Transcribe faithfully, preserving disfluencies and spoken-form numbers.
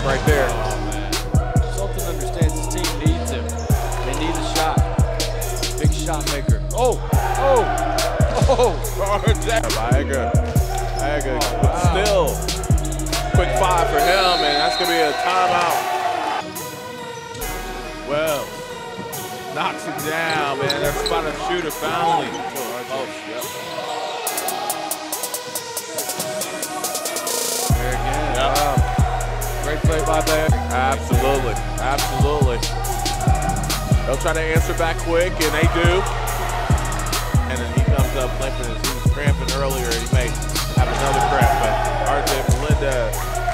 right there. Oh, man. Sultan understands his team needs him. They need a shot. Big shot maker. Oh, oh, oh. Viagra. Viagra. Oh, But wow. still, quick five for him, and that's going to be a timeout. Well, knocks it down, man. That's about a shooter finally. Oh, yep. There again. Yep. Wow. Great play by Bear. Absolutely. Absolutely. They'll try to answer back quick, and they do. And then he comes up limping as he was cramping earlier, and he may have another cramp. But R J Melinda